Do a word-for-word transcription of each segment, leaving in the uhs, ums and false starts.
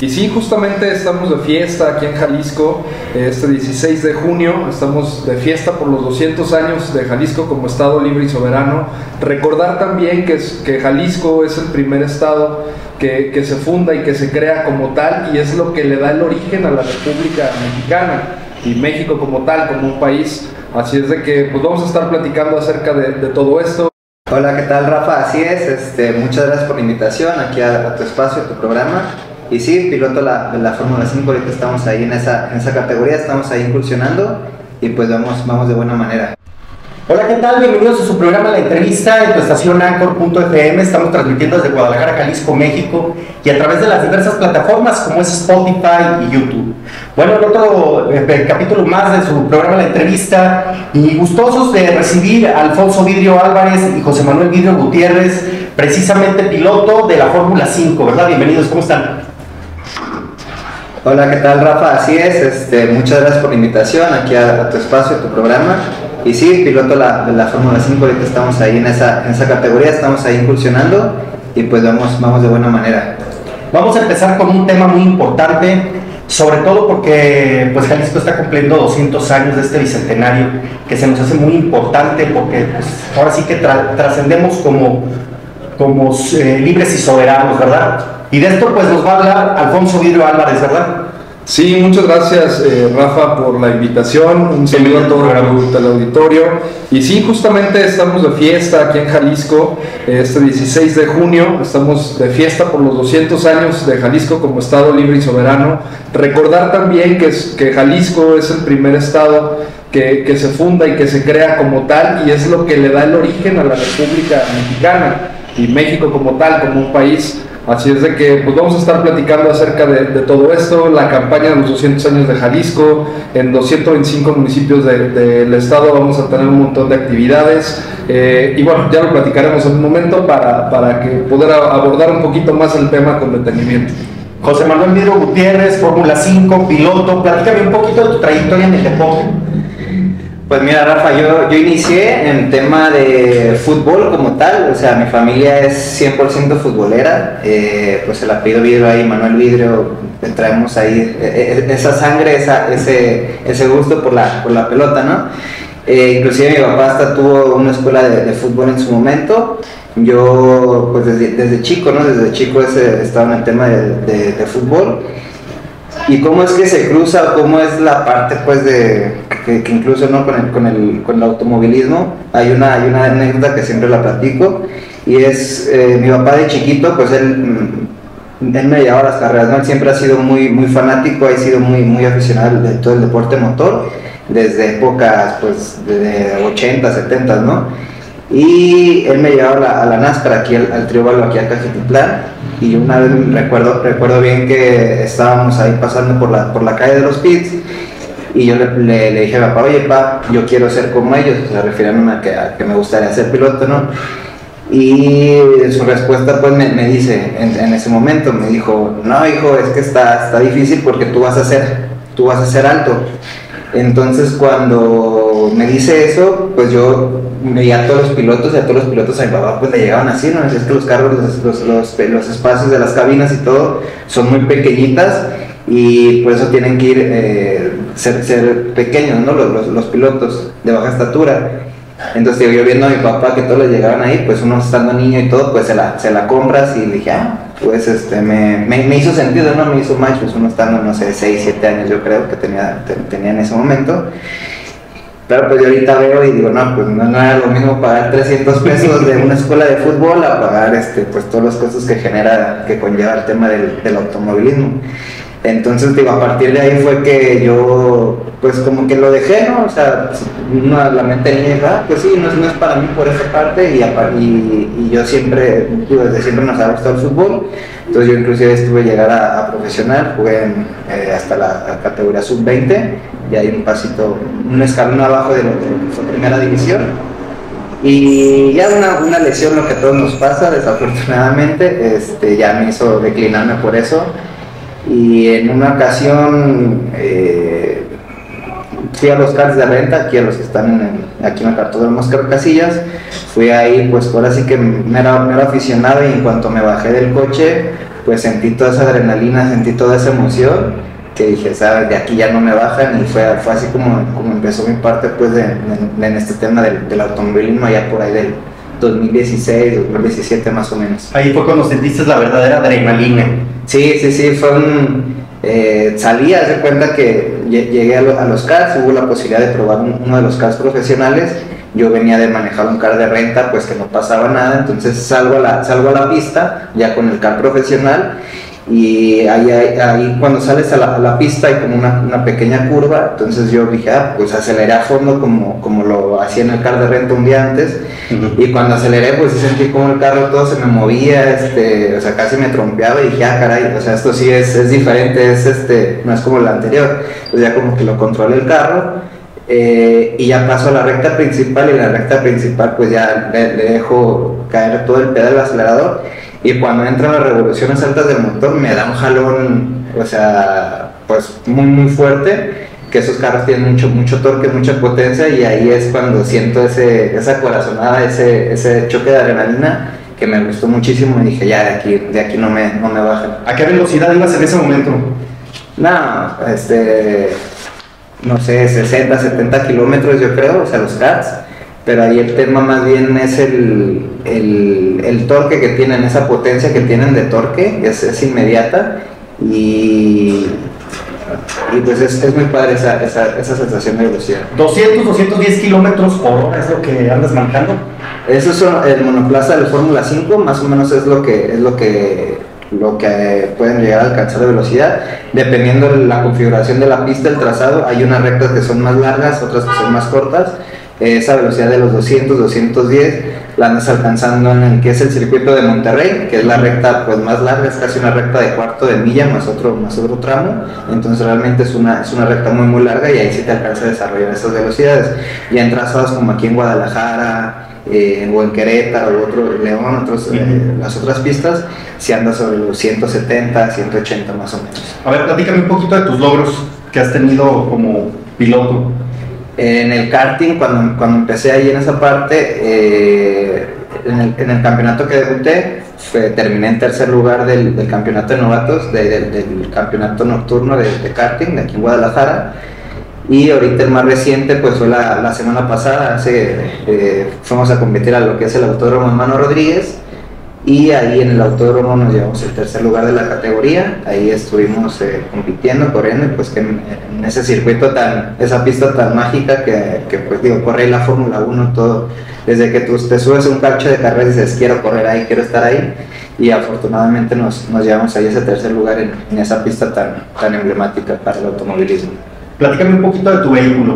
Y sí, justamente estamos de fiesta aquí en Jalisco, este dieciséis de junio, estamos de fiesta por los doscientos años de Jalisco como estado libre y soberano. Recordar también que, es, que Jalisco es el primer estado que, que se funda y que se crea como tal, y es lo que le da el origen a la República Mexicana y México como tal, como un país. Así es de que pues vamos a estar platicando acerca de, de todo esto. Hola, ¿qué tal, Rafa? Así es, este, muchas gracias por la invitación aquí a, a tu espacio, a tu programa. Y sí, piloto la, la Fórmula cinco, ahorita estamos ahí en esa, en esa categoría, estamos ahí incursionando y pues vamos, vamos de buena manera. Hola, ¿qué tal? Bienvenidos a su programa La Entrevista en tu estación Anchor punto F M. Estamos transmitiendo desde Guadalajara, Jalisco, México, y a través de las diversas plataformas como es Spotify y YouTube. Bueno, el otro eh, capítulo más de su programa La Entrevista, y gustosos de recibir a Alfonso Vidrio Álvarez y José Manuel Vidrio Gutiérrez, precisamente piloto de la Fórmula cinco, ¿verdad? Bienvenidos, ¿cómo están? Hola, ¿qué tal, Rafa? Así es, este, muchas gracias por la invitación aquí a, a tu espacio, a tu programa. Y sí, piloto la, la Fórmula cinco, ahorita estamos ahí en esa, en esa categoría, estamos ahí incursionando y pues vamos, vamos de buena manera. Vamos a empezar con un tema muy importante, sobre todo porque pues Jalisco está cumpliendo doscientos años de este bicentenario, que se nos hace muy importante porque pues, ahora sí que tra trascendemos como, como eh, libres y soberanos, ¿verdad? Y de esto pues nos va a hablar Alfonso Vidrio Álvarez, ¿verdad? Sí, muchas gracias eh, Rafa por la invitación, un saludo a todo el, el auditorio. Y sí, justamente estamos de fiesta aquí en Jalisco, este dieciséis de junio, estamos de fiesta por los doscientos años de Jalisco como estado libre y soberano. Recordar también que, es, que Jalisco es el primer estado que, que se funda y que se crea como tal, y es lo que le da el origen a la República Mexicana y México como tal, como un país. Así es de que pues vamos a estar platicando acerca de, de todo esto, la campaña de los doscientos años de Jalisco. En doscientos veinticinco municipios del de, de estado vamos a tener un montón de actividades, eh, y bueno, ya lo platicaremos en un momento para, para que poder abordar un poquito más el tema con detenimiento. José Manuel Vidrio Gutiérrez, Fórmula cinco, piloto, platícame un poquito de tu trayectoria en el deporte. Pues mira, Rafa, yo, yo inicié en tema de fútbol como tal, o sea, mi familia es cien por ciento futbolera, eh, pues el apellido Vidrio ahí, Manuel Vidrio, traemos ahí eh, esa sangre, esa, ese, ese gusto por la, por la pelota, ¿no? Eh, inclusive mi papá hasta tuvo una escuela de, de fútbol en su momento. Yo, pues desde, desde chico, ¿no? Desde chico ese, estaba en el tema de, de, de fútbol. Y cómo es que se cruza, cómo es la parte, pues, de que, que incluso, ¿no? con, el, con, el, con el automovilismo. Hay una, hay una anécdota que siempre la platico, y es, eh, mi papá de chiquito, pues él, él me llevaba a las carreras, ¿no? Él siempre ha sido muy, muy fanático, ha sido muy, muy aficionado de todo el deporte motor, desde épocas, pues, de ochenta, setenta, ¿no? Y él me llevaba a la, a la NASCAR, aquí al, al Trióbalo, aquí a Cajetitlán. Y una vez recuerdo, recuerdo bien que estábamos ahí pasando por la, por la calle de los pits, y yo le, le, le dije a mi papá, oye, pa, yo quiero ser como ellos, o sea, refiriéndome a que, a que me gustaría ser piloto, ¿no? Y su respuesta pues me, me dice, en, en ese momento me dijo, no, hijo, es que está, está difícil porque tú vas a ser, tú vas a ser alto. Entonces cuando me dice eso, pues yo veía a todos los pilotos, y a todos los pilotos a mi papá pues le llegaban así, ¿no? Es que los carros, los, los, los, los espacios de las cabinas y todo son muy pequeñitas, y por eso tienen que ir, eh, ser, ser pequeños, ¿no? Los, los, los pilotos de baja estatura. Entonces yo viendo a mi papá que todos le llegaban ahí, pues uno estando niño y todo, pues se la, se la compras, y le dije, ah, pues este, me, me, me hizo sentido, ¿no? Me hizo match, pues uno estando, no sé, seis, siete años yo creo que tenía, te, tenía en ese momento. Claro, pues yo ahorita veo y digo, no, pues no, no era lo mismo pagar trescientos pesos de una escuela de fútbol a pagar, este, pues todos los costos que genera, que conlleva el tema del, del automovilismo. Entonces, digo, a partir de ahí fue que yo, pues como que lo dejé, ¿no? O sea, no, la mente niega, pues sí, no es, no es para mí por esa parte, y, y, y yo siempre, digo, desde siempre nos ha gustado el fútbol. Entonces yo inclusive estuve llegar a, a profesional, jugué en, eh, hasta la categoría sub veinte, y hay un pasito, un escalón abajo de, lo, de su primera división. Y ya una, una lesión, lo que a todos nos pasa, desafortunadamente, este, ya me hizo declinarme por eso. Y en una ocasión eh, fui a los cars de renta, aquí a los que están en el, aquí en el cartódromo Óscar Casillas. Fui ahí, pues ahora sí que me era, me era aficionado, y en cuanto me bajé del coche, pues sentí toda esa adrenalina, sentí toda esa emoción, que dije, sabes, de aquí ya no me bajan, y fue, fue así como, como empezó mi parte pues de, de, en este tema del, del automovilismo allá por ahí del dos mil dieciséis, dos mil diecisiete más o menos. Ahí fue cuando sentiste la verdadera adrenalina. Sí, sí, sí, fue un... Eh, salí, haz de cuenta que llegué a, lo, a los karts, hubo la posibilidad de probar un, uno de los karts profesionales. Yo venía de manejar un kart de renta, pues que no pasaba nada, entonces salgo a la, salgo a la pista ya con el kart profesional, y ahí, ahí, ahí cuando sales a la, a la pista hay como una, una pequeña curva, entonces yo dije, ah, pues aceleré a fondo como, como lo hacía en el kart de renta un día antes. Uh-huh. Y cuando aceleré pues sentí como el carro todo se me movía, este, o sea, casi me trompeaba, y dije, ah, caray, o sea, esto sí es, es diferente, es este, no es como el anterior. Pues ya como que lo controlé el carro, eh, y ya paso a la recta principal, y en la recta principal pues ya le, le dejo caer todo el pedal del acelerador, y cuando entran las revoluciones altas del motor me da un jalón, o sea, pues muy muy fuerte, que esos carros tienen mucho, mucho torque, mucha potencia, y ahí es cuando siento ese, esa corazonada, ese, ese choque de adrenalina que me gustó muchísimo, y dije, ya de aquí, de aquí no me, no me bajan. ¿A qué velocidad ibas en ese momento? No, este, no sé, sesenta, setenta kilómetros yo creo, o sea, los karts, pero ahí el tema más bien es el, el, el torque que tienen, esa potencia que tienen de torque, es, es inmediata, y... y pues es, es muy padre esa, esa, esa sensación de velocidad. ¿doscientos, doscientos diez kilómetros por hora es lo que andas manejando? Eso es el monoplaza del Fórmula cinco, más o menos es lo que, es lo que, lo que pueden llegar a alcanzar de velocidad, dependiendo de la configuración de la pista, el trazado. Hay unas rectas que son más largas, otras que son más cortas. Esa velocidad de los doscientos, doscientos diez la andas alcanzando en el que es el circuito de Monterrey, que es la recta pues más larga, es casi una recta de cuarto de milla más otro, más otro tramo. Entonces realmente es una, es una recta muy muy larga, y ahí sí te alcanza a desarrollar esas velocidades. Y en trazados como aquí en Guadalajara, eh, o en Querétaro, o otro León, otros, eh, las otras pistas, si andas sobre los ciento setenta, ciento ochenta más o menos. A ver, platícame un poquito de tus logros que has tenido como piloto. En el karting, cuando, cuando empecé ahí en esa parte, eh, en, el, en el campeonato que debuté, fue, terminé en tercer lugar del, del campeonato de novatos, de, de, del campeonato nocturno de, de karting de aquí en Guadalajara. Y ahorita el más reciente pues fue la, la semana pasada, hace, eh, fuimos a competir a lo que es el Autódromo Hermano Rodríguez, y ahí en el autódromo nos llevamos el tercer lugar de la categoría. Ahí estuvimos eh, compitiendo, corriendo, pues que en, en ese circuito tan, esa pista tan mágica que, que pues digo, corre la Fórmula uno, todo, desde que tú te subes a un coche de carreras y dices, quiero correr ahí, quiero estar ahí, y afortunadamente nos, nos llevamos ahí ese tercer lugar en, en esa pista tan, tan emblemática para el automovilismo. Platícame un poquito de tu vehículo.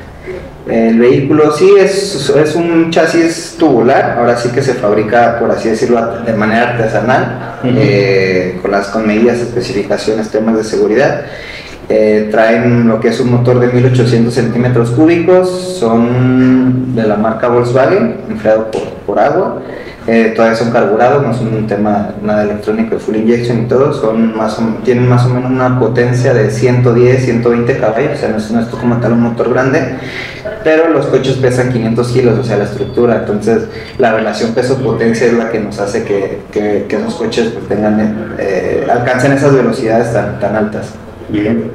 El vehículo sí es, es un chasis tubular, ahora sí que se fabrica, por así decirlo, de manera artesanal, uh-huh. eh, con las con medidas, especificaciones, temas de seguridad. Eh, traen lo que es un motor de mil ochocientos centímetros cúbicos, son de la marca Volkswagen, enfriado por, por agua. Eh, todavía son carburados, no son un tema nada electrónico de full injection y todo, son más o, tienen más o menos una potencia de ciento diez, ciento veinte caballos, o sea, no es, no es como tal un motor grande, pero los coches pesan quinientos kilos, o sea, la estructura, entonces la relación peso-potencia es la que nos hace que, que, que esos coches pues, tengan, eh, alcancen esas velocidades tan, tan altas. Bien.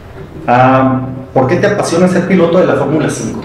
Uh, ¿Por qué te apasiona ser piloto de la Fórmula cinco?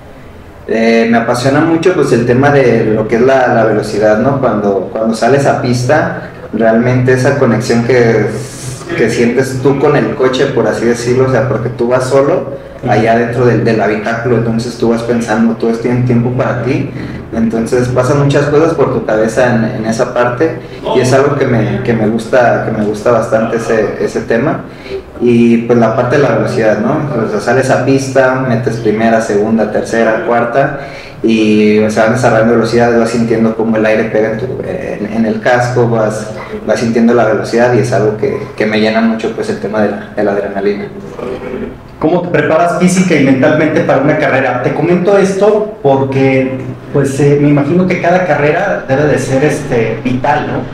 Eh, me apasiona mucho pues el tema de lo que es la, la velocidad, ¿no? Cuando, cuando sales a pista, realmente esa conexión que, que sientes tú con el coche, por así decirlo, o sea, porque tú vas solo allá dentro del, del habitáculo, entonces tú vas pensando, todo este tiempo para ti, entonces pasan muchas cosas por tu cabeza en, en esa parte, y es algo que me, que me gusta, que me gusta bastante ese, ese tema. Y pues la parte de la velocidad, ¿no? O sea, sales a pista, metes primera, segunda, tercera, cuarta, y o sea, van desarrollando velocidad, vas sintiendo cómo el aire pega en, tu, en, en el casco, vas, vas sintiendo la velocidad, y es algo que, que me llena mucho pues el tema de la, de la adrenalina. ¿Cómo te preparas física y mentalmente para una carrera? Te comento esto porque pues eh, me imagino que cada carrera debe de ser este, vital, ¿no?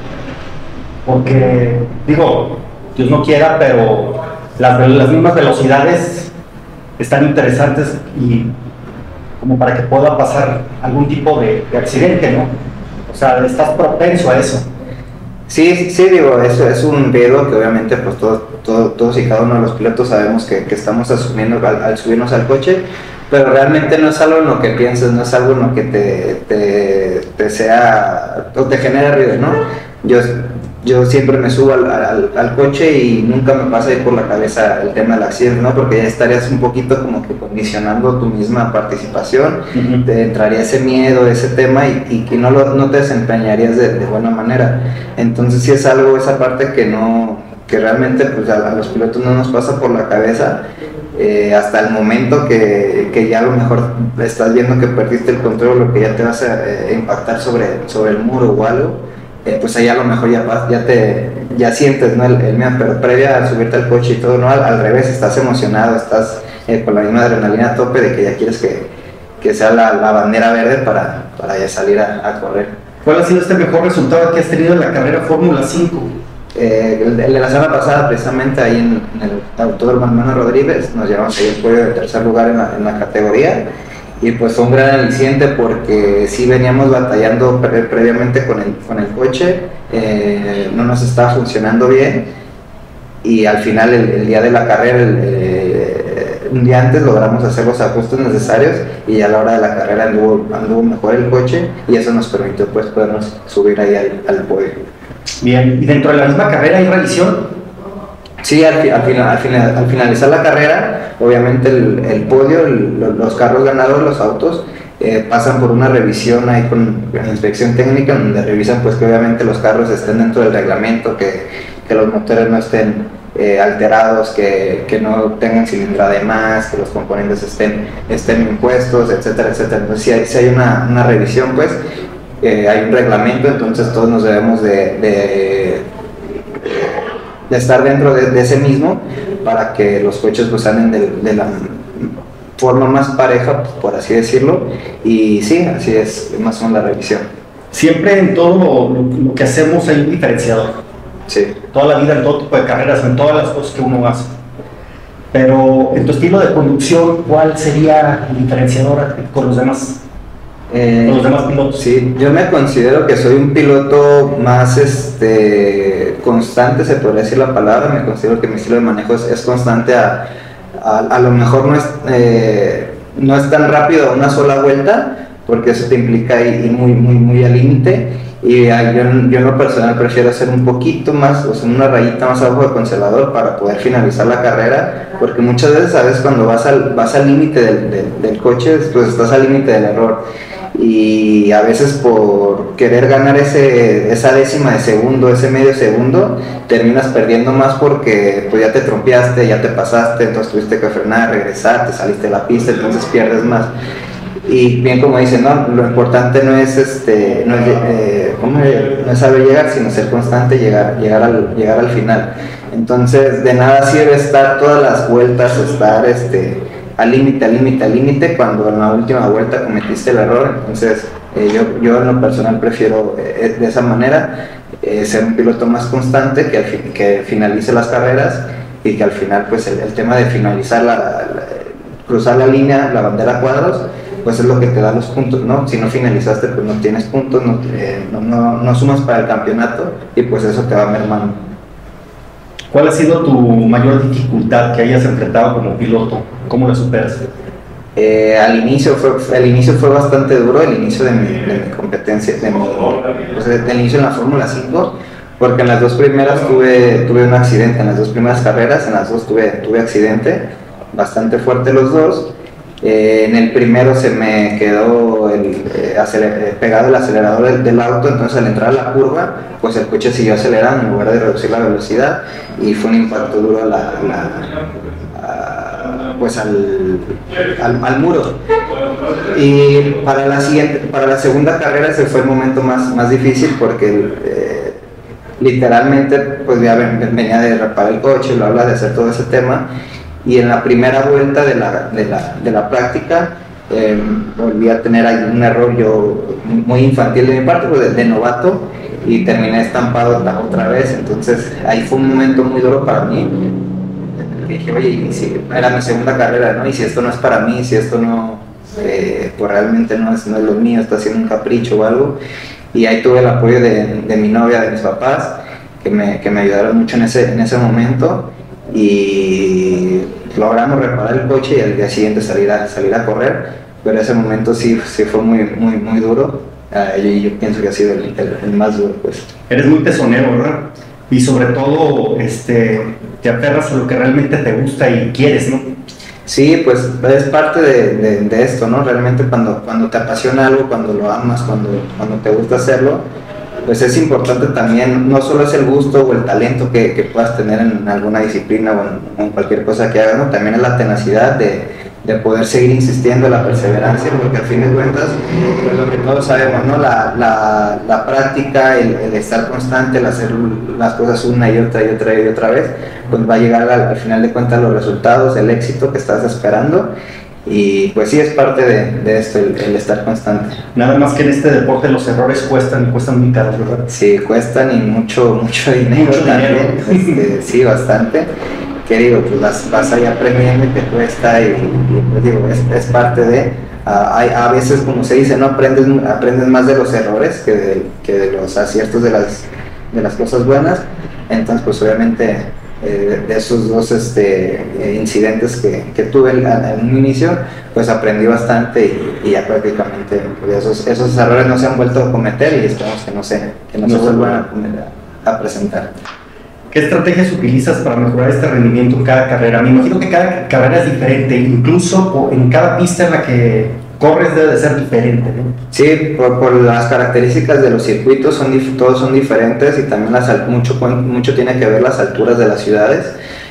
Porque, digo, Dios no quiera, pero las, las mismas velocidades están interesantes y como para que pueda pasar algún tipo de, de accidente, ¿no? O sea, estás propenso a eso. Sí, sí, digo, eso es un riesgo que obviamente pues todos, todos, todos y cada uno de los pilotos sabemos que, que estamos asumiendo al, al subirnos al coche, pero realmente no es algo en lo que pienses, no es algo en lo que te, te, te sea, o te genere ruido, ¿no? Yo, yo siempre me subo al, al, al coche y nunca me pasa ahí por la cabeza el tema del accidente, ¿no? Porque ya estarías un poquito como que condicionando tu misma participación, uh-huh. Te entraría ese miedo, ese tema y, y, y no, lo, no te desempeñarías de, de buena manera. Entonces sí es algo, esa parte que no, que realmente pues a, a los pilotos no nos pasa por la cabeza. Eh, hasta el momento que, que ya a lo mejor estás viendo que perdiste el control o que ya te vas a eh, impactar sobre, sobre el muro o algo, eh, pues ahí a lo mejor ya, ya, te, ya sientes, ¿no? el, el miedo, pero previa a subirte al coche y todo, ¿no? al, al revés, estás emocionado, estás eh, con la misma adrenalina a tope de que ya quieres que, que sea la, la bandera verde para, para ya salir a, a correr. ¿Cuál ha sido este mejor resultado que has tenido en la carrera Fórmula cinco? Eh, el, el de la semana pasada, precisamente ahí en, en el Autódromo Hermano Rodríguez, nos llevamos ahí el podio de tercer lugar en la, en la categoría y pues fue un gran aliciente porque sí veníamos batallando pre previamente con el, con el coche, eh, no nos estaba funcionando bien y al final el, el día de la carrera, el, eh, un día antes logramos hacer los ajustes necesarios y a la hora de la carrera anduvo, anduvo mejor el coche y eso nos permitió pues podernos subir ahí al, al podio. Bien, ¿y dentro de la misma carrera hay revisión? Sí, al, al, final, al, final, al finalizar la carrera, obviamente el, el podio, el, los carros ganadores, los autos, eh, pasan por una revisión ahí con la inspección técnica, donde revisan pues que obviamente los carros estén dentro del reglamento, que, que los motores no estén eh, alterados, que, que no tengan cilindrada de más, que los componentes estén, estén impuestos, etcétera, etcétera. Entonces si hay, si hay una, una revisión pues, Eh, hay un reglamento, entonces todos nos debemos de, de, de estar dentro de, de ese mismo para que los coches pues salen de, de la forma más pareja, por así decirlo, y sí, así es más o menos la revisión. Siempre en todo lo, lo, lo que hacemos hay un diferenciador. Sí. Toda la vida, en todo tipo de carreras, en todas las cosas que uno hace. Pero en tu estilo de conducción, ¿cuál sería el diferenciador con los demás? Eh, con los demás pilotos. Sí, yo me considero que soy un piloto más este, constante, se podría decir la palabra. Me considero que mi estilo de manejo es, es constante. A, a, a lo mejor no es, eh, no es tan rápido a una sola vuelta, porque eso te implica ir, ir muy, muy, muy al límite. Y uh, yo, yo en lo personal prefiero hacer un poquito más, o sea, una rayita más abajo de conservador para poder finalizar la carrera, porque muchas veces, sabes, cuando vas al vas al límite del, del, del coche, pues estás al límite del error. Y a veces por querer ganar ese, esa décima de segundo, ese medio segundo, terminas perdiendo más porque pues ya te trompeaste, ya te pasaste, entonces tuviste que frenar, regresar, te saliste de la pista, entonces pierdes más. Y bien como dicen, no, lo importante no es este, no es, eh, ¿cómo es? No es saber llegar, sino ser constante, llegar, llegar, al, llegar al final. Entonces de nada sirve estar todas las vueltas, estar este, al límite, al límite, al límite, cuando en la última vuelta cometiste el error. Entonces eh, yo, yo en lo personal prefiero eh, de esa manera eh, ser un piloto más constante, que, al fin, que finalice las carreras y que al final pues el, el tema de finalizar, la, la, cruzar la línea, la bandera a cuadros, pues es lo que te da los puntos, ¿no? Si no finalizaste pues no tienes puntos, no, eh, no, no, no sumas para el campeonato y pues eso te va mermando. ¿Cuál ha sido tu mayor dificultad que hayas enfrentado como piloto? ¿Cómo la superas? Eh, al inicio fue, el inicio fue bastante duro, el inicio de mi, de mi competencia, de mi, pues del inicio en la Fórmula cinco, porque en las dos primeras tuve, tuve un accidente, en las dos primeras carreras, en las dos tuve, tuve accidente, bastante fuerte los dos. Eh, en el primero se me quedó el, eh, aceler, pegado el acelerador del, del auto, entonces al entrar a la curva pues el coche siguió acelerando en lugar de reducir la velocidad y fue un impacto duro a la, la, a, pues al, al, al muro. Y para la, siguiente, para la segunda carrera ese fue el momento más, más difícil porque eh, literalmente pues ya venía de reparar el coche, bla bla, de hacer todo ese tema. Y en la primera vuelta de la, de la, de la práctica eh, volví a tener ahí un error yo muy infantil de mi parte, pues de, de novato, y terminé estampado otra vez. Entonces ahí fue un momento muy duro para mí. Dije, oye, y si era mi segunda carrera, ¿no? Y si esto no es para mí, si esto no, eh, pues realmente no es, no es lo mío, está haciendo un capricho o algo. Y ahí tuve el apoyo de, de mi novia, de mis papás, que me, que me ayudaron mucho en ese, en ese momento, y logramos reparar el coche y al día siguiente salir a, salir a correr, pero ese momento sí, sí fue muy, muy, muy duro, uh, y yo, yo pienso que ha sido el, el, el más duro. Pues. Eres muy pezonero, ¿verdad? Y sobre todo este, te aferras a lo que realmente te gusta y quieres, ¿no? Sí, pues es parte de, de, de esto, ¿no? Realmente cuando, cuando te apasiona algo, cuando lo amas, cuando, cuando te gusta hacerlo, pues es importante también, no solo es el gusto o el talento que, que puedas tener en alguna disciplina o en, en cualquier cosa que hagas, ¿no? También es la tenacidad de, de poder seguir insistiendo, la perseverancia, porque al fin de cuentas, pues lo que todos sabemos, ¿no? La, la, la práctica, el, el estar constante, el hacer las cosas una y otra y otra y otra vez, pues va a llegar al, al final de cuentas los resultados, el éxito que estás esperando. Y pues sí, es parte de, de esto, el, el estar constante. Nada más que en este deporte los errores cuestan, cuestan muy caros, ¿verdad? Sí, cuestan y mucho, mucho dinero mucho también. Dinero. Este, sí, bastante. Que digo, pues vas, vas ahí aprendiendo y te cuesta, y, y pues digo, es, es parte de... Uh, hay, a veces, como se dice, no aprendes, aprendes más de los errores que de, que de los aciertos de las, de las cosas buenas. Entonces, pues obviamente... Eh, de esos dos este, incidentes que, que tuve en, en un inicio, pues aprendí bastante y, y ya prácticamente pues esos, esos errores no se han vuelto a cometer y esperamos que no se, que no no se vuelvan a, a presentar. ¿Qué estrategias utilizas para mejorar este rendimiento en cada carrera? Me imagino que cada carrera es diferente, incluso en cada pista en la que corres debe de ser diferente, ¿no? Sí, por, por las características de los circuitos, son, todos son diferentes y también las, mucho, mucho tiene que ver las alturas de las ciudades.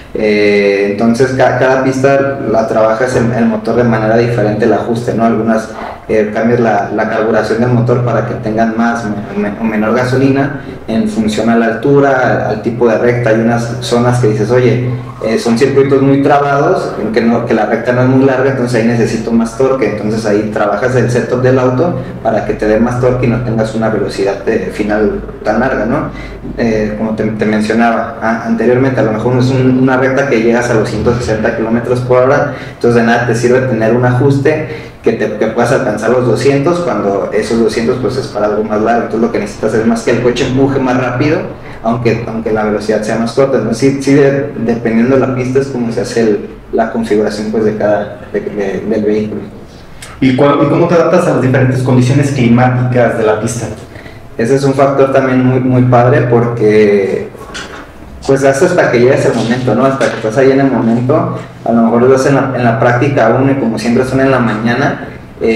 Eh, entonces cada, cada pista la trabajas el, el motor de manera diferente, el ajuste, ¿no? Algunas eh, cambias la, la carburación del motor para que tengan más o menor gasolina en función a la altura, al, al tipo de recta. Hay unas zonas que dices, oye, eh, son circuitos muy trabados, que, no, que la recta no es muy larga, entonces ahí necesito más torque, entonces ahí trabajas el setup del auto para que te dé más torque y no tengas una velocidad de, final tan larga, ¿no? Eh, como te, te mencionaba a, anteriormente, a lo mejor es un, una recta que llegas a los ciento sesenta kilómetros por hora, entonces de nada te sirve tener un ajuste que, te, que puedas alcanzar los doscientos cuando esos doscientos pues es para algo más largo. Entonces lo que necesitas es más que el coche empuje más rápido, aunque, aunque la velocidad sea más corta. Entonces sí, sí de, dependiendo de la pista es como se hace el, la configuración pues de cada de, de, del vehículo. ¿Y, cuál, ¿Y cómo te adaptas a las diferentes condiciones climáticas de la pista? Ese es un factor también muy, muy padre porque pues hasta que llegues el momento, ¿no? Hasta que estás ahí en el momento, a lo mejor lo haces en la, en la práctica uno y como siempre son en la mañana,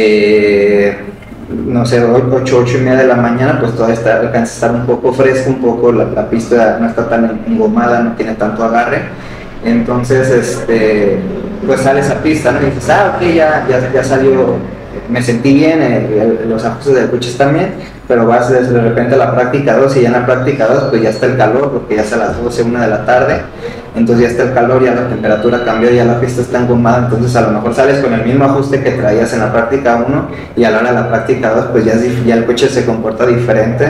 eh, no sé, ocho, ocho y media de la mañana, pues todavía está, alcanza a estar un poco fresco, un poco, la, la pista no está tan engomada, no tiene tanto agarre, entonces, este, pues sales a pista, ¿no? Y dices, ah, ok, ya, ya, ya salió, me sentí bien, el, el, los ajustes del coche están bien, pero vas de repente a la práctica dos y ya en la práctica dos pues ya está el calor, porque ya es a las doce, una de la tarde, entonces ya está el calor, ya la temperatura cambió, ya la pista está engomada, entonces a lo mejor sales con el mismo ajuste que traías en la práctica uno y a la hora de la práctica dos pues ya, ya el coche se comporta diferente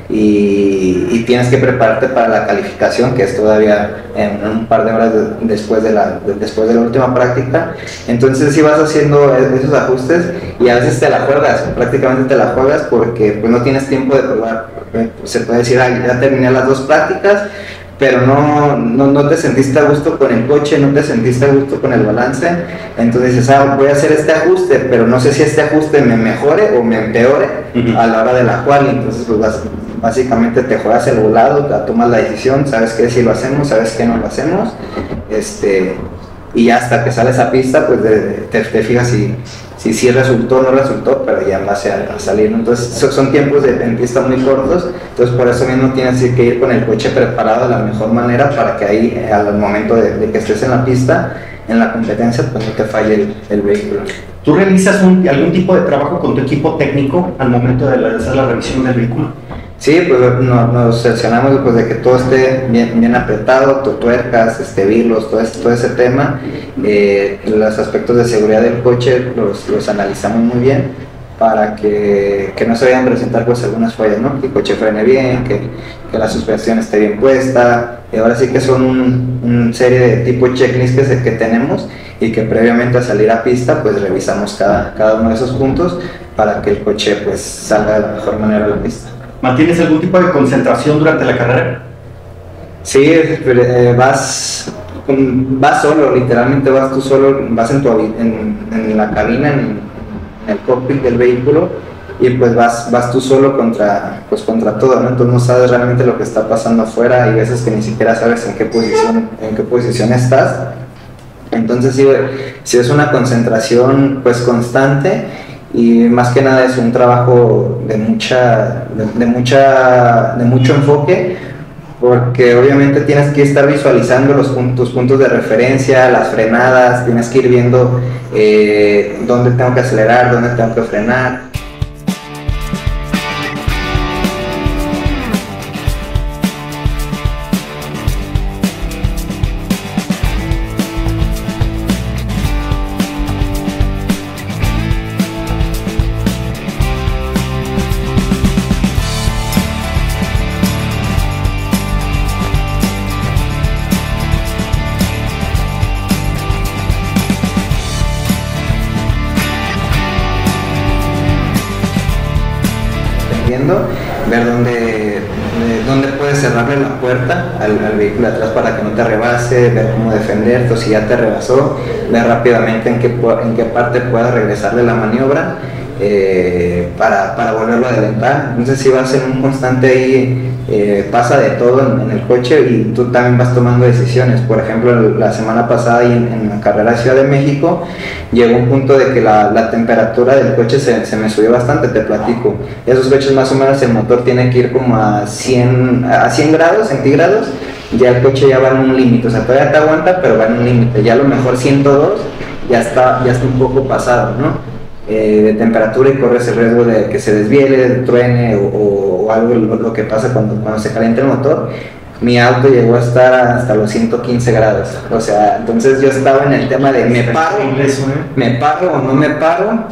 y, y tienes que prepararte para la calificación, que es todavía en un par de horas de, después, de la, de, después de la última práctica. Entonces si vas haciendo esos ajustes y a veces te la juegas, prácticamente te la juegas porque pues no tienes tiempo de probar, se puede decir, ah, ya terminé las dos prácticas, pero no, no, no te sentiste a gusto con el coche, no te sentiste a gusto con el balance, entonces dices, ah, voy a hacer este ajuste, pero no sé si este ajuste me mejore o me empeore uh-huh. a la hora de la cual, entonces pues vas, básicamente te juegas el volado, tomas la decisión, sabes que si lo hacemos, sabes que no lo hacemos, este, y ya hasta que sales a pista, pues de, te, te fijas si si sí resultó o no resultó, pero ya en base a, a salir, ¿no? Entonces son, son tiempos de en pista muy cortos, entonces por eso mismo tienes que ir con el coche preparado de la mejor manera para que ahí eh, al momento de, de que estés en la pista, en la competencia, pues no te falle el, el vehículo. ¿Tú realizas un, algún tipo de trabajo con tu equipo técnico al momento de, la, de hacer la revisión del vehículo? Sí, pues no, nos cercioramos pues, de que todo esté bien, bien apretado, tuercas, este, virlos, todo ese, todo ese tema. Eh, los aspectos de seguridad del coche los, los analizamos muy bien para que, que no se vayan a presentar pues, algunas fallas, ¿no? Que el coche frene bien, que, que la suspensión esté bien puesta. Y ahora sí que son un, un serie de tipo checklist que, se, que tenemos y que previamente a salir a pista pues revisamos cada, cada uno de esos puntos para que el coche pues salga de la mejor manera a la pista. ¿Mantienes algún tipo de concentración durante la carrera? Sí, eh, vas, vas solo, literalmente vas tú solo, vas en, tu, en, en la cabina, en, en el cockpit del vehículo, y pues vas, vas tú solo contra, pues contra todo, ¿no? Entonces no sabes realmente lo que está pasando afuera, y veces que ni siquiera sabes en qué posición, en qué posición estás. Entonces sí, sí es una concentración pues constante, y más que nada es un trabajo de mucha, de, de mucha, de mucho enfoque, porque obviamente tienes que estar visualizando los puntos, puntos de referencia, las frenadas, tienes que ir viendo eh, dónde tengo que acelerar, dónde tengo que frenar. Ver dónde, dónde puedes cerrarle la puerta al, al vehículo de atrás para que no te rebase, ver cómo defenderte, o si ya te rebasó, ver rápidamente en qué, en qué parte puedas regresarle la maniobra eh, para, para volverlo a adelantar. Entonces si vas en un constante ahí, eh, pasa de todo en, en el coche, y tú también vas tomando decisiones. Por ejemplo, la semana pasada ahí en, en la carrera de Ciudad de México, llegó un punto de que la, la temperatura del coche se, se me subió bastante, te platico. Esos coches más o menos el motor tiene que ir como a cien, a cien grados centígrados, ya el coche ya va en un límite, o sea, todavía te aguanta, pero va en un límite. Ya a lo mejor ciento dos ya está, ya está un poco pasado, ¿no? Eh, de temperatura, y corres el riesgo de que se desviele, truene o, o, o algo, lo, lo que pasa cuando, cuando se calienta el motor. Mi auto llegó a estar hasta los ciento quince grados, o sea, entonces yo estaba en el tema de me paro, me paro o no me paro,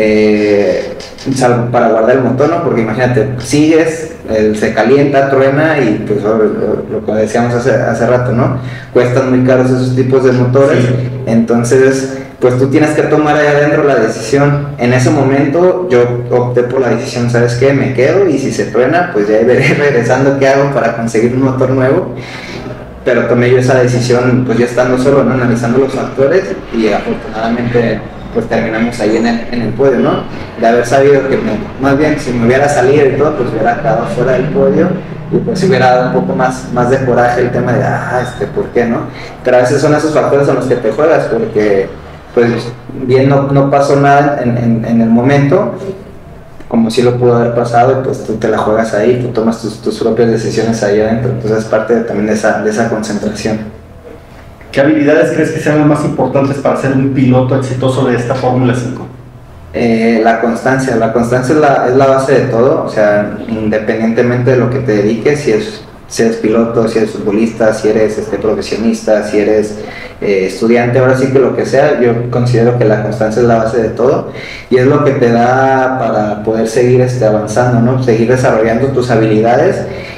eh, salvo para guardar el motor, ¿no? Porque imagínate, sigues, eh, se calienta, truena, y pues lo, lo, lo que decíamos hace, hace rato, ¿no? Cuestan muy caros esos tipos de motores, sí. Entonces pues tú tienes que tomar ahí adentro la decisión. En ese momento yo opté por la decisión, ¿sabes qué? Me quedo, y si se truena, pues ya veré regresando qué hago para conseguir un motor nuevo. Pero tomé yo esa decisión, pues ya estando solo, ¿no? Analizando los factores, y afortunadamente pues terminamos ahí en el, en el podio, ¿no? De haber sabido que me, más bien si me hubiera salido y todo, pues hubiera quedado fuera del podio, y pues hubiera dado un poco más, más de coraje el tema de, ah, este, ¿por qué no? Pero a veces son esos factores en los que te juegas, porque pues bien no, no pasó nada en, en, en el momento, como si lo pudo haber pasado, y pues tú te la juegas ahí, tú tomas tus, tus propias decisiones ahí adentro. Entonces es parte de, también de esa, de esa concentración. ¿Qué habilidades crees que sean las más importantes para ser un piloto exitoso de esta Fórmula cinco? Eh, la constancia, la constancia es la, es la base de todo, o sea, independientemente de lo que te dediques, si es si eres piloto, si eres futbolista, si eres este, profesionista, si eres eh, estudiante, ahora sí que lo que sea, yo considero que la constancia es la base de todo, y es lo que te da para poder seguir este, avanzando, ¿no? Seguir desarrollando tus habilidades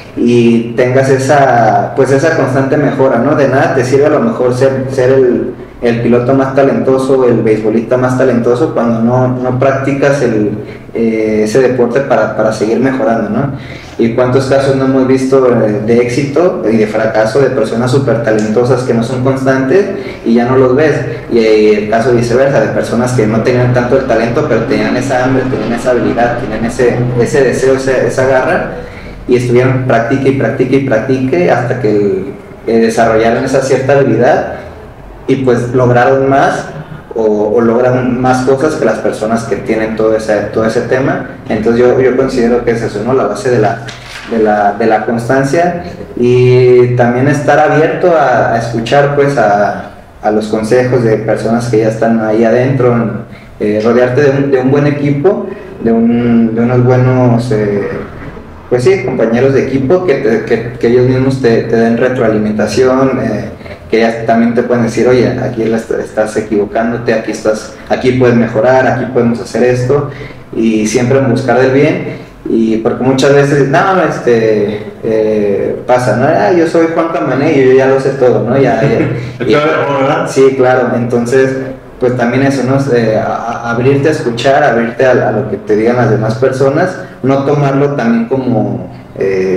y tengas esa, pues esa constante mejora, ¿no? De nada te sirve a lo mejor ser, ser el, el piloto más talentoso, el beisbolista más talentoso, cuando no, no practicas el, eh, ese deporte para, para seguir mejorando, ¿no? Y cuántos casos no hemos visto de éxito y de fracaso de personas súper talentosas que no son constantes y ya no los ves, y el caso viceversa, de personas que no tenían tanto el talento pero tenían esa hambre, tenían esa habilidad, tenían ese, ese deseo, esa, esa garra, y estuvieron practique y practique y practique hasta que el, eh, desarrollaron esa cierta habilidad y pues lograron más o, o logran más cosas que las personas que tienen todo ese, todo ese tema. Entonces yo, yo considero que es eso, ¿no? La base de la, de la, de la constancia, y también estar abierto a, a escuchar pues a, a los consejos de personas que ya están ahí adentro, eh, rodearte de un, de un buen equipo, de, un, de unos buenos eh, pues sí, compañeros de equipo que, te, que, que ellos mismos te, te den retroalimentación, eh, que ya también te pueden decir, oye, aquí estás equivocándote, aquí estás, aquí puedes mejorar, aquí podemos hacer esto, y siempre buscar del bien. Y porque muchas veces, no, este, eh, pasa, ¿no? Ah, yo soy Juan Camané y yo ya lo sé todo, ¿no? Ya, ya, y, sí, claro, entonces, pues también eso, ¿no? Eh, a, a abrirte a escuchar, abrirte a, a lo que te digan las demás personas, no tomarlo también como, eh,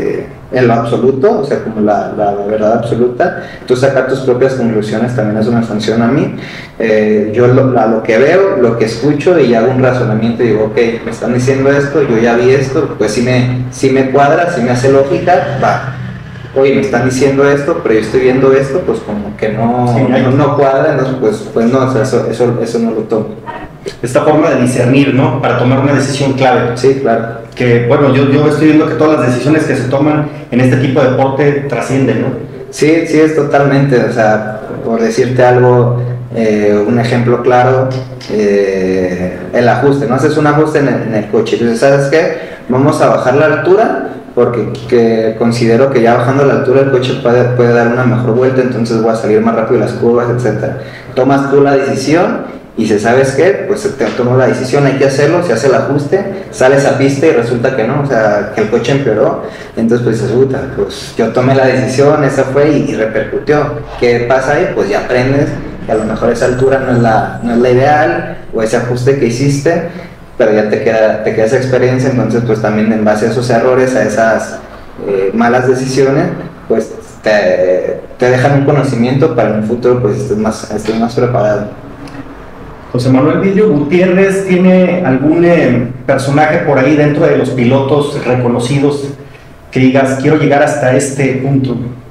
en lo absoluto, o sea, como la, la, la verdad absoluta, tú sacar tus propias conclusiones también es una función a mí. Eh, yo lo, a lo que veo, lo que escucho y hago un razonamiento y digo, ok, me están diciendo esto, yo ya vi esto, pues si me, si me cuadra, si me hace lógica, va. Oye, me están diciendo esto, pero yo estoy viendo esto, pues como que no, sí, no, no cuadra, entonces pues, pues no, o sea, eso, eso, eso no lo tomo. Esta forma de discernir, ¿no? Para tomar una decisión clave. Sí, claro. Que, bueno, yo, yo estoy viendo que todas las decisiones que se toman en este tipo de deporte trascienden, ¿no? Sí, sí, es totalmente, o sea, por decirte algo, eh, un ejemplo claro, eh, el ajuste, ¿no? Haces un ajuste en el, en el coche, entonces, ¿sabes qué? Vamos a bajar la altura, porque que considero que ya bajando la altura el coche puede, puede dar una mejor vuelta, entonces voy a salir más rápido de las curvas, etcétera. Tomas tú la decisión y si sabes qué, pues te tomo la decisión, hay que hacerlo, se hace el ajuste, sales a pista y resulta que no, o sea, que el coche empeoró, entonces pues dices, puta, pues yo tomé la decisión, esa fue y, y repercutió. ¿Qué pasa ahí? Pues ya aprendes que a lo mejor esa altura no es la, no es la ideal, o ese ajuste que hiciste, pero ya te queda, te queda esa experiencia, entonces pues también en base a esos errores, a esas eh, malas decisiones, pues te, te dejan un conocimiento para en un futuro pues estés más, estés más preparado. José Manuel Vidrio Gutiérrez, ¿tiene algún eh, personaje por ahí dentro de los pilotos reconocidos que digas, quiero llegar hasta este punto?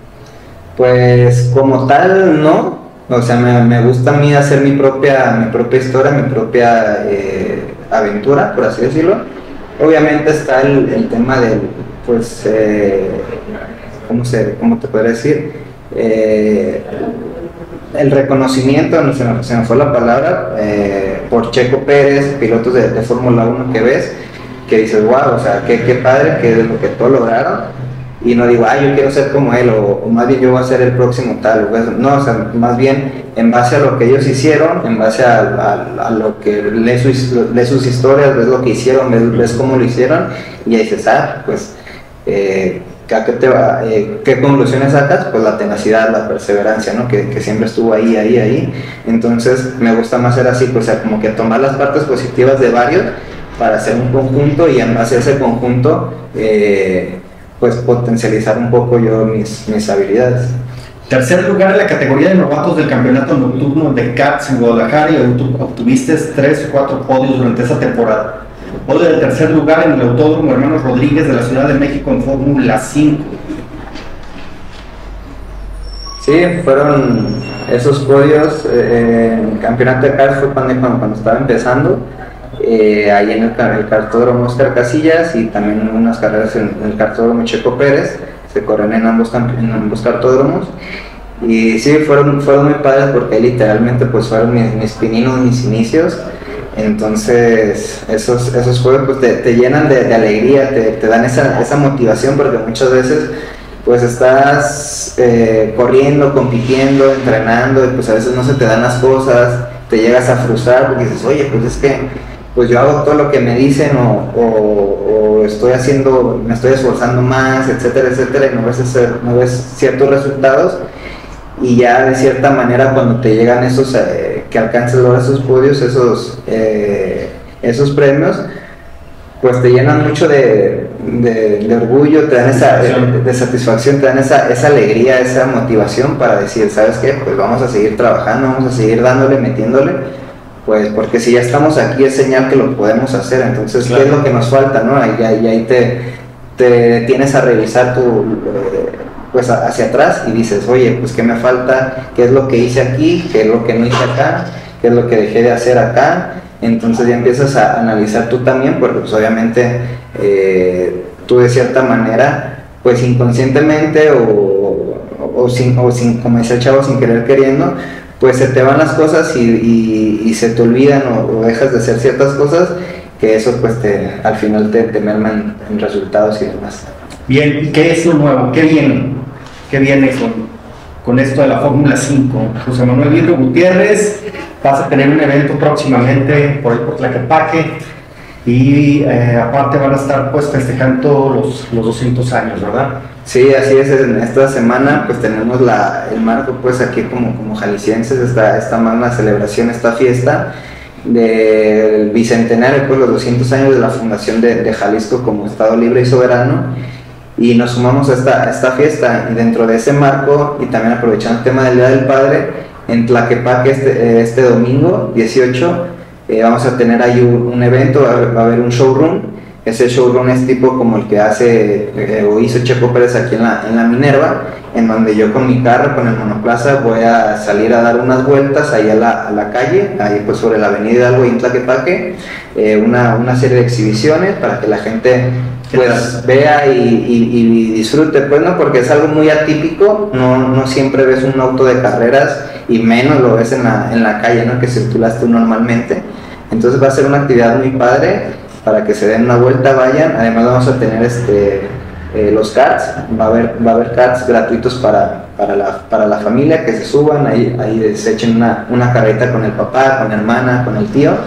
Pues como tal, no. O sea, me, me gusta a mí hacer mi propia, mi propia historia, mi propia eh, aventura, por así decirlo. Obviamente está el, el tema del, pues, eh, ¿cómo, se, ¿cómo te podría decir? Eh, el reconocimiento, no se me, se me fue la palabra, eh, por Checo Pérez, pilotos de, de Fórmula uno que ves, que dices, wow, o sea, qué, qué padre, que es lo que todos lograron. Y no digo, ah, yo quiero ser como él, o, o más bien yo voy a ser el próximo tal, o eso. No, o sea, más bien en base a lo que ellos hicieron, en base a, a, a lo que lees sus, lee sus historias, ves lo que hicieron, ves, ves cómo lo hicieron, y ahí dices, ah, pues, eh, ¿a qué, te va, eh, ¿qué conclusiones sacas? Pues la tenacidad, la perseverancia, ¿no? Que, que siempre estuvo ahí, ahí, ahí. Entonces, me gusta más ser así, pues, o sea, como que tomar las partes positivas de varios para hacer un conjunto, y en base a ese conjunto, eh, pues potencializar un poco yo mis, mis habilidades. Tercer lugar en la categoría de novatos del campeonato nocturno de karts en Guadalajara, y obtuviste tres o cuatro podios durante esa temporada. Podio del tercer lugar en el Autódromo Hermanos Rodríguez de la Ciudad de México en Fórmula cinco. Sí, fueron esos podios. Eh, en el campeonato de karts fue cuando, cuando, cuando estaba empezando. Eh, ahí en el, el kartódromo Oscar Casillas, y también unas carreras en, en el kartódromo Checo Pérez, se corren en ambos, en ambos kartódromos, y sí, fueron, fueron muy padres porque literalmente pues fueron mis, mis pininos, mis inicios. Entonces esos, esos juegos pues te, te llenan de, de alegría, te, te dan esa, esa motivación, porque muchas veces pues estás eh, corriendo, compitiendo, entrenando, y pues a veces no se te dan las cosas, te llegas a frustrar porque dices, oye, pues es que pues yo hago todo lo que me dicen, o, o, o estoy haciendo, me estoy esforzando más, etcétera, etcétera, y no ves, ese, no ves ciertos resultados, y ya de cierta manera cuando te llegan esos, eh, que alcances lograr esos podios, esos, eh, esos premios, pues te llenan mucho de, de, de orgullo, te dan esa de, de satisfacción, te dan esa, esa alegría, esa motivación para decir, ¿sabes qué? Pues vamos a seguir trabajando, vamos a seguir dándole, metiéndole. Pues porque si ya estamos aquí es señal que lo podemos hacer, entonces claro. ¿Qué es lo que nos falta? ¿No? Ahí, ahí, ahí te, te tienes a revisar tu, eh, pues hacia atrás y dices, oye, pues ¿qué me falta? ¿Qué es lo que hice aquí? ¿Qué es lo que no hice acá? ¿Qué es lo que dejé de hacer acá? Entonces ya empiezas a analizar tú también, porque pues obviamente eh, tú de cierta manera, pues inconscientemente o, o, o, sin, o sin, como dice el chavo, sin querer queriendo, pues se te van las cosas y, y, y se te olvidan, o, o dejas de hacer ciertas cosas, que eso pues te, al final te, te merman en resultados y demás. Bien, ¿y qué es lo nuevo? ¿Qué viene? ¿Qué viene con, con esto de la Fórmula cinco? José Manuel Vidrio Gutiérrez, vas a tener un evento próximamente por ahí por Tlaquepaque, y eh, aparte van a estar pues festejando los, los doscientos años, ¿verdad? Sí, así es. En esta semana pues tenemos la, el marco pues aquí como, como jaliscienses, esta, esta magna celebración, esta fiesta del bicentenario, pues los doscientos años de la fundación de, de Jalisco como Estado libre y soberano. y nos sumamos a esta, a esta fiesta, y dentro de ese marco, y también aprovechando el tema del Día del Padre, en Tlaquepaque este, este domingo dieciocho, eh, vamos a tener ahí un, un evento, va a, haber, va a haber un showroom. Ese showroom es tipo como el que hace eh, o hizo Checo Pérez aquí en la, en la Minerva, en donde yo con mi carro, con el monoplaza, voy a salir a dar unas vueltas ahí a la, a la calle, ahí pues sobre la avenida Hidalgo y en Tlaquepaque, eh, una, una serie de exhibiciones para que la gente pues vea y, y, y disfrute, pues no, porque es algo muy atípico, no, no siempre ves un auto de carreras y menos lo ves en la, en la calle, ¿no? Que circulas tú normalmente. Entonces va a ser una actividad muy padre para que se den una vuelta, vayan. Además vamos a tener este eh, los karts, va a haber, va a haber karts gratuitos para, para, la, para la familia, que se suban, ahí, ahí se echen una, una carreta con el papá, con la hermana, con el tío.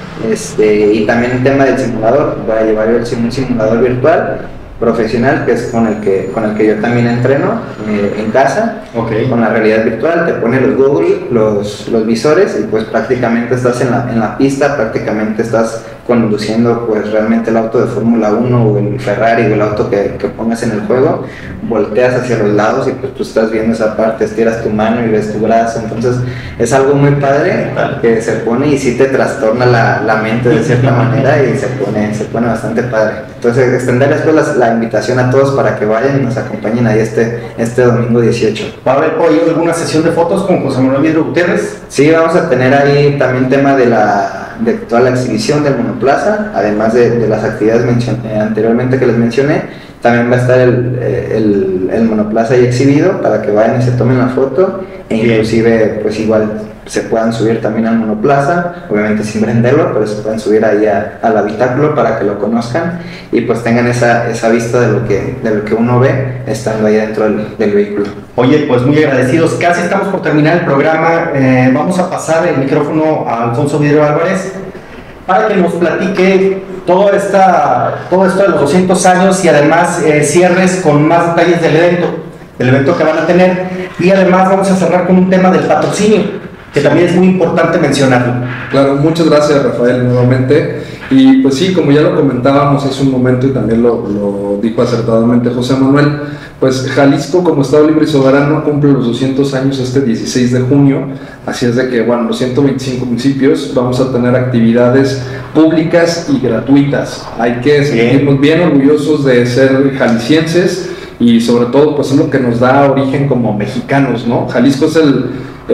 Este, y también el tema del simulador, voy a llevar el, un simulador virtual profesional, que es con el que, con el que yo también entreno eh, en casa, okay. Con la realidad virtual, te pone los Google, los, los visores, y pues prácticamente estás en la, en la pista, prácticamente estás conduciendo pues realmente el auto de Fórmula uno o el Ferrari o el auto que, que pongas en el juego, volteas hacia los lados y pues tú estás viendo esa parte, estiras tu mano y ves tu brazo, entonces es algo muy padre que se pone y sí te trastorna la, la mente de cierta manera y se pone, se pone bastante padre. Entonces extender después la, la invitación a todos para que vayan y nos acompañen ahí este, este domingo dieciocho. ¿Va a haber hoy alguna sesión de fotos con José Manuel Vidrio Gutiérrez? Sí, vamos a tener ahí también tema de la de toda la exhibición del monoplaza, además de, de las actividades eh, anteriormente que les mencioné. También va a estar el, el, el monoplaza ahí exhibido para que vayan y se tomen la foto, e inclusive pues igual se puedan subir también al monoplaza, obviamente sin prenderlo, pero se pueden subir ahí a, al habitáculo para que lo conozcan y pues tengan esa, esa vista de lo, que, de lo que uno ve estando ahí dentro del, del vehículo. Oye, pues muy agradecidos, casi estamos por terminar el programa, eh, vamos a pasar el micrófono a Alfonso Vidrio Álvarez para que nos platique todo, esta, todo esto de los doscientos años y además eh, cierres con más detalles del evento, del evento que van a tener, y además vamos a cerrar con un tema del patrocinio, que también es muy importante mencionarlo. Claro, muchas gracias Rafael nuevamente, y pues sí, como ya lo comentábamos hace un momento y también lo, lo dijo acertadamente José Manuel, pues Jalisco como Estado Libre y Soberano cumple los doscientos años este dieciséis de junio, así es de que, bueno, los ciento veinticinco municipios vamos a tener actividades públicas y gratuitas. Hay que sentirnos bien orgullosos de ser jaliscienses y sobre todo pues es lo que nos da origen como mexicanos, ¿no? Jalisco es el,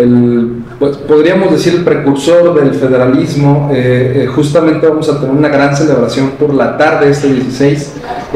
el pues, podríamos decir el precursor del federalismo. eh, eh, justamente vamos a tener una gran celebración por la tarde este dieciséis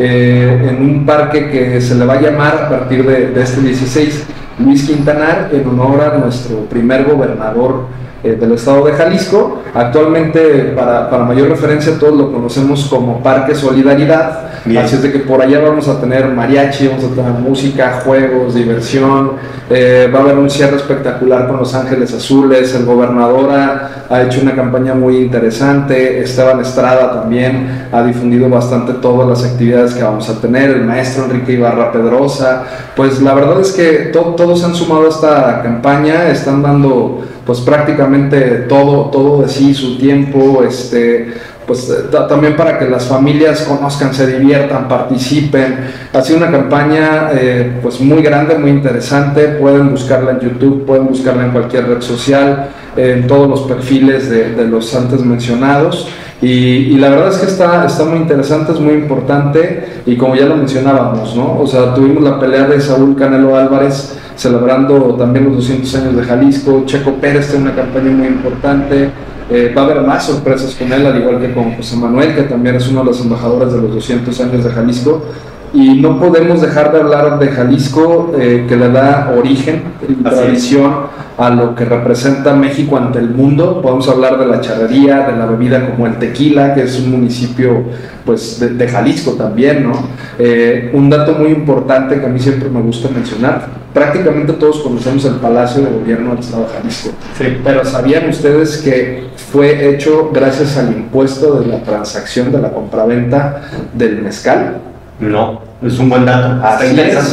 eh, en un parque que se le va a llamar a partir de, de este dieciséis Luis Quintanar, en honor a nuestro primer gobernador eh, del estado de Jalisco. Actualmente, para, para mayor referencia, todos lo conocemos como Parque Solidaridad. Bien. Así es de que por allá vamos a tener mariachi, vamos a tener música, juegos, diversión, eh, va a haber un cierre espectacular con Los Ángeles Azules. El gobernador ha, ha hecho una campaña muy interesante, Esteban Estrada también ha difundido bastante todas las actividades que vamos a tener, el maestro Enrique Ibarra Pedrosa. Pues la verdad es que to, todos se han sumado a esta campaña, están dando pues prácticamente todo, todo de sí, su tiempo, este, pues también para que las familias conozcan, se diviertan, participen. Ha sido una campaña eh, pues muy grande, muy interesante. Pueden buscarla en YouTube, pueden buscarla en cualquier red social, eh, en todos los perfiles de, de los antes mencionados. Y, y la verdad es que está, está muy interesante, es muy importante, y como ya lo mencionábamos, ¿no? O sea, tuvimos la pelea de Saúl Canelo Álvarez celebrando también los doscientos años de Jalisco. Checo Pérez tiene una campaña muy importante. Eh, va a haber más sorpresas con él, al igual que con José Manuel, que también es uno de los embajadores de los doscientos años de Jalisco. Y no podemos dejar de hablar de Jalisco, eh, que le da origen y tradición a lo que representa México ante el mundo. Podemos hablar de la charrería, de la bebida como el tequila, que es un municipio pues, de, de Jalisco también, ¿no? Eh, un dato muy importante que a mí siempre me gusta mencionar: prácticamente todos conocemos el Palacio de Gobierno del Estado de Jalisco, sí. Pero ¿sabían ustedes que fue hecho gracias al impuesto de la transacción de la compraventa del mezcal? No, es un buen dato. Así es.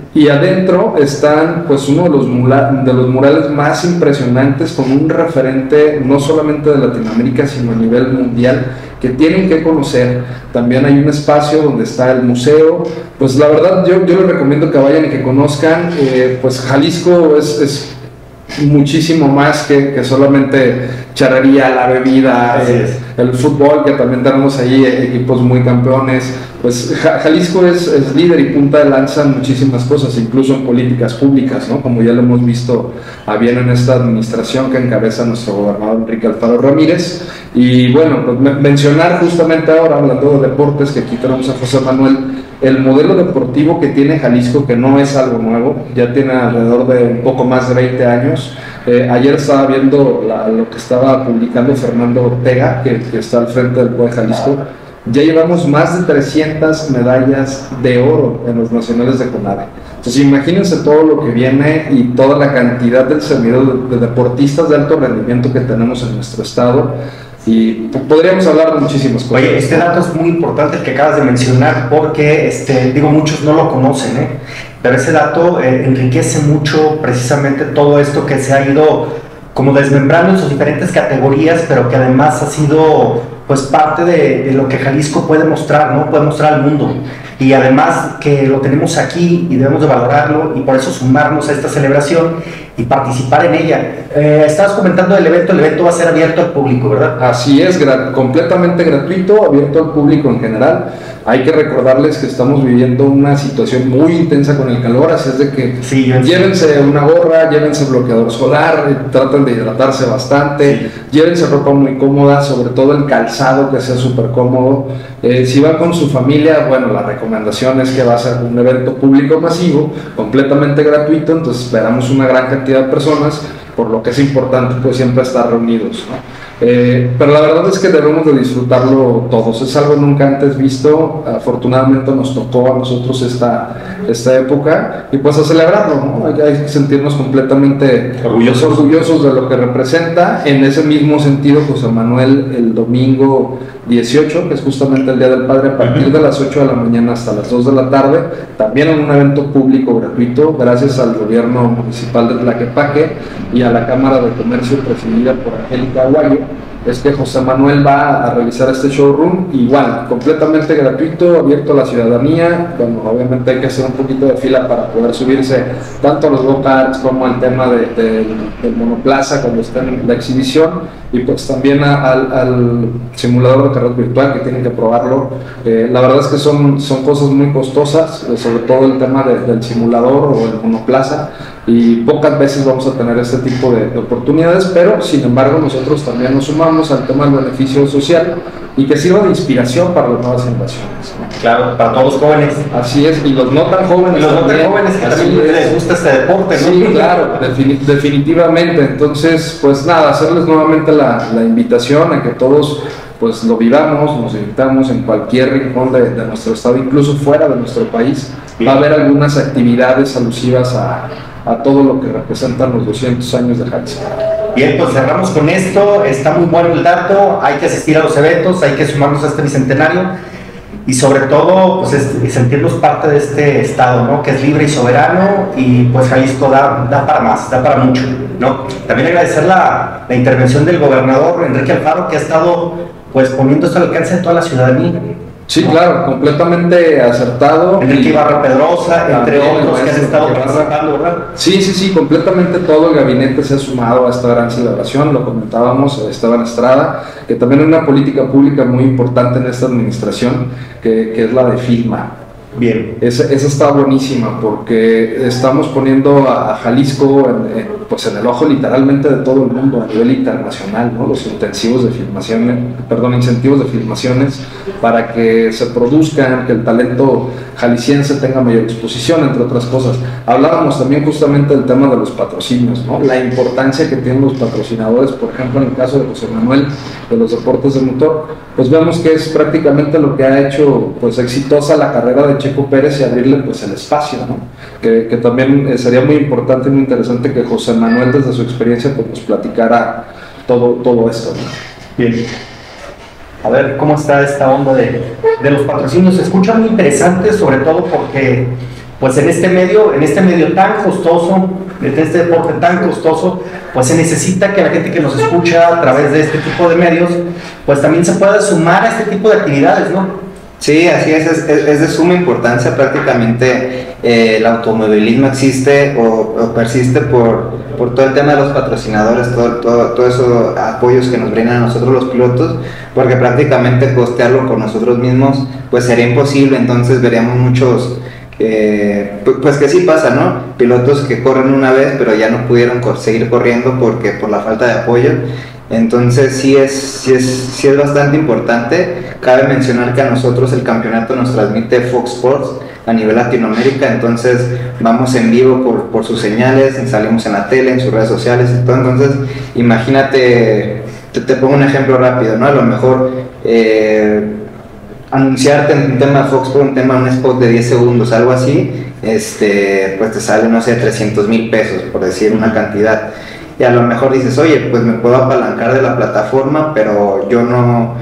Y adentro están pues uno de los, mula, de los murales más impresionantes, con un referente no solamente de Latinoamérica sino a nivel mundial, que tienen que conocer. También hay un espacio donde está el museo. Pues la verdad yo, yo les recomiendo que vayan y que conozcan. Eh, pues Jalisco es, es muchísimo más que, que solamente charrería, la bebida, eh, el fútbol, que también tenemos ahí equipos muy campeones. Pues Jalisco es, es líder y punta de lanza en muchísimas cosas, incluso en políticas públicas, ¿no? Como ya lo hemos visto a bien en esta administración que encabeza nuestro gobernador Enrique Alfaro Ramírez. Y bueno, pues mencionar justamente ahora, hablando de deportes, que aquí tenemos a José Manuel, el modelo deportivo que tiene Jalisco, que no es algo nuevo, ya tiene alrededor de un poco más de veinte años. Eh, ayer estaba viendo la, lo que estaba publicando Fernando Ortega, que, que está al frente del P U E Jalisco. Ya llevamos más de trescientas medallas de oro en los nacionales de CONADE. Entonces imagínense todo lo que viene y toda la cantidad del semillero de, de deportistas de alto rendimiento que tenemos en nuestro estado. Y podríamos hablar de muchísimas cosas. Oye, este dato es muy importante el que acabas de mencionar, porque este, digo, muchos no lo conocen, ¿eh? Pero ese dato eh, enriquece mucho precisamente todo esto que se ha ido como desmembrando en sus diferentes categorías, pero que además ha sido pues parte de, de lo que Jalisco puede mostrar, ¿no? Puede mostrar al mundo. Y además que lo tenemos aquí y debemos de valorarlo, y por eso sumarnos a esta celebración y participar en ella. Eh, estabas comentando del evento, el evento va a ser abierto al público, ¿verdad? Así es, gra- completamente gratuito, abierto al público en general. Hay que recordarles que estamos viviendo una situación muy intensa con el calor, así es de que sí, llévense una gorra, llévense bloqueador solar, eh, traten de hidratarse bastante, sí. Llévense ropa muy cómoda, sobre todo el calzado que sea súper cómodo. Eh, si van con su familia, bueno, la recomendación es que va a ser un evento público masivo, completamente gratuito, entonces esperamos una gran cantidad de personas, por lo que es importante pues siempre estar reunidos, ¿no? Eh, pero la verdad es que debemos de disfrutarlo todos, es algo nunca antes visto. Afortunadamente nos tocó a nosotros esta, esta época, y pues a celebrarlo, ¿no? Hay, hay que sentirnos completamente orgullosos, orgullosos de lo que representa. En ese mismo sentido, José Manuel, el domingo dieciocho, que es justamente el Día del Padre, a partir de las ocho de la mañana hasta las dos de la tarde, también en un evento público gratuito, gracias al gobierno municipal de Tlaquepaque y a la Cámara de Comercio presidida por Angélica Aguayo, es que José Manuel va a realizar este showroom, igual, completamente gratuito, abierto a la ciudadanía. Bueno, obviamente hay que hacer un poquito de fila para poder subirse tanto a los go-karts como al tema de, de, del monoplaza cuando está en la exhibición, y pues también a, al, al simulador de carrera virtual, que tienen que probarlo. Eh, la verdad es que son, son cosas muy costosas, eh, sobre todo el tema de, del simulador o el monoplaza, y pocas veces vamos a tener este tipo de, de oportunidades, pero sin embargo nosotros también nos sumamos al tema del beneficio social y que sirva de inspiración para las nuevas inversiones, ¿no? Claro, para todos los jóvenes. Así es, y los no tan jóvenes. Y los no tan jóvenes que también es. Les gusta este deporte, ¿no? Sí, claro, defini definitivamente. Entonces, pues nada, hacerles nuevamente la, la invitación a que todos pues lo vivamos, nos invitamos en cualquier rincón de, de nuestro estado, incluso fuera de nuestro país. Bien. Va a haber algunas actividades alusivas a, a todo lo que representan los doscientos años de Jalisco. Bien, pues cerramos con esto. Está muy bueno el dato, hay que asistir a los eventos, hay que sumarnos a este bicentenario y sobre todo pues es, sentirnos parte de este estado, ¿no? Que es libre y soberano, y pues Jalisco da, da para más, da para mucho, ¿no? También agradecer la, la intervención del gobernador Enrique Alfaro, que ha estado pues poniendo esto al alcance de toda la ciudadanía. Sí, claro, completamente acertado. Enrique Ibarra Pedrosa, entre otros que han estado participando, ¿verdad? Sí, sí, sí, completamente todo el gabinete se ha sumado a esta gran celebración. Lo comentábamos, Esteban Estrada, que también hay una política pública muy importante en esta administración, que, que es la de FILMA. Bien. Esa, esa está buenísima, porque estamos poniendo a, a Jalisco en, en, pues en el ojo literalmente de todo el mundo a nivel internacional, ¿no? Los intensivos de filmación, perdón, incentivos de filmaciones para que se produzcan, que el talento jalisciense tenga mayor exposición, entre otras cosas. Hablábamos también justamente del tema de los patrocinios, ¿no? La importancia que tienen los patrocinadores, por ejemplo, en el caso de José Manuel, de los deportes de motor, pues vemos que es prácticamente lo que ha hecho pues exitosa la carrera de Checo Pérez y abrirle pues el espacio, ¿no? Que, que también eh, sería muy importante y muy interesante que José Manuel desde su experiencia pues nos platicara todo, todo esto, ¿no? Bien. A ver cómo está esta onda de, de los patrocinios. Se escucha muy interesante, sobre todo porque pues en este medio, en este medio tan costoso, en este deporte tan costoso, pues se necesita que la gente que nos escucha a través de este tipo de medios, pues también se pueda sumar a este tipo de actividades, ¿no? Sí, así es, es, es de suma importancia. Prácticamente eh, el automovilismo existe o, o persiste por, por todo el tema de los patrocinadores, todo, todo, todo esos apoyos que nos brindan a nosotros los pilotos, porque prácticamente costearlo con nosotros mismos pues sería imposible. Entonces veríamos muchos, eh, pues que sí pasa, ¿no? Pilotos que corren una vez pero ya no pudieron seguir corriendo porque por la falta de apoyo. Entonces sí es, sí, es, sí es bastante importante. Cabe mencionar que a nosotros el campeonato nos transmite Fox Sports a nivel Latinoamérica, entonces vamos en vivo por, por sus señales, salimos en la tele, en sus redes sociales y todo. Entonces imagínate, te, te pongo un ejemplo rápido, ¿no? A lo mejor eh, anunciarte en un tema de Fox Sports, un tema, un spot de diez segundos, algo así, este, pues te sale, no sé, trescientos mil pesos, por decir una cantidad. Y a lo mejor dices, oye, pues me puedo apalancar de la plataforma, pero yo no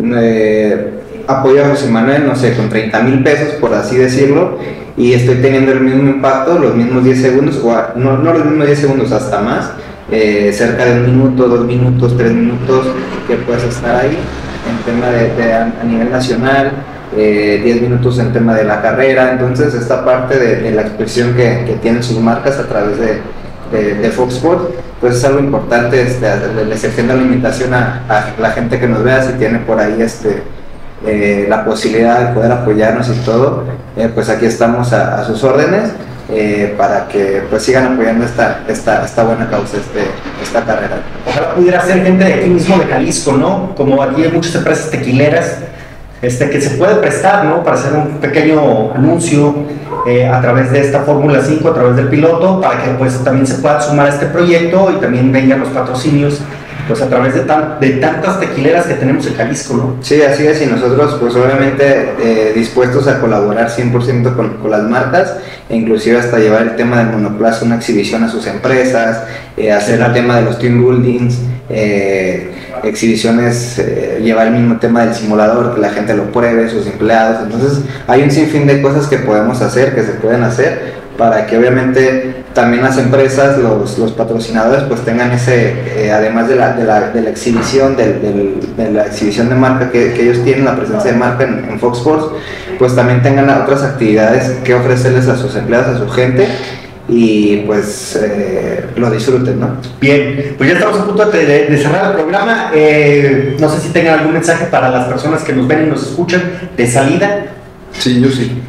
eh, apoyo a José Manuel, no sé, con treinta mil pesos, por así decirlo, y estoy teniendo el mismo impacto, los mismos diez segundos, o a, no, no los mismos diez segundos, hasta más, eh, cerca de un minuto, dos minutos, tres minutos, que puedes estar ahí, en tema de, de a, a nivel nacional, eh, diez minutos en tema de la carrera. Entonces esta parte de, de la expresión que, que tienen sus marcas a través de, de, de Fox Sports, pues es algo importante. Este, les extiendo la invitación a, a la gente que nos vea, si tiene por ahí este, eh, la posibilidad de poder apoyarnos y todo, eh, pues aquí estamos a, a sus órdenes, eh, para que pues sigan apoyando esta, esta, esta buena causa, este, esta carrera. Ojalá pudiera ser gente de aquí mismo de Jalisco, ¿no? Como aquí hay muchas empresas tequileras, este, que se puede prestar, ¿no? Para hacer un pequeño anuncio eh, a través de esta Fórmula cinco, a través del piloto, para que pues también se pueda sumar a este proyecto y también vengan los patrocinios, pues a través de, tan, de tantas tequileras que tenemos en Jalisco, ¿no? Sí, así es, y nosotros pues obviamente eh, dispuestos a colaborar cien por ciento con, con las marcas, e inclusive hasta llevar el tema del monoplaza, una exhibición a sus empresas, eh, hacer el tema de los team buildings, eh, exhibiciones, eh, llevar el mismo tema del simulador, que la gente lo pruebe, sus empleados. Entonces hay un sinfín de cosas que podemos hacer, que se pueden hacer, para que obviamente también las empresas, los, los patrocinadores pues tengan ese, eh, además de la, de la, de la exhibición, del, del, de la exhibición de marca que, que ellos tienen, la presencia de marca en, en Fox Sports, pues también tengan otras actividades que ofrecerles a sus empleados, a su gente, y pues eh, lo disfruten, ¿no? Bien, pues ya estamos a punto de, de, de cerrar el programa. Eh, no sé si tengan algún mensaje para las personas que nos ven y nos escuchan de salida. Sí, yo sí.